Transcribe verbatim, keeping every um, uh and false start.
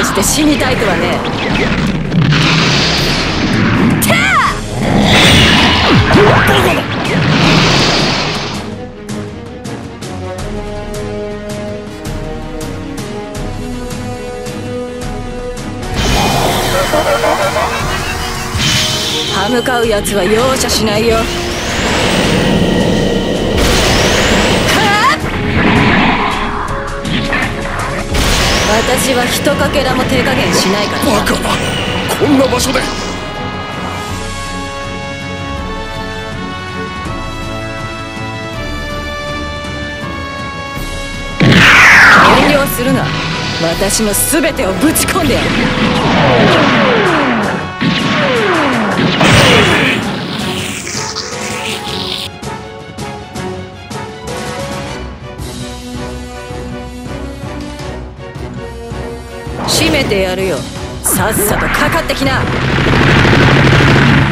として死にたいとはね。てあ！歯向かうやつは容赦しないよ。私はひとかけらも手加減しないからな。 バカな、こんな場所で。 遠慮するな。私の全てをぶち込んでやる。締めてやるよ。さっさとかかってきな。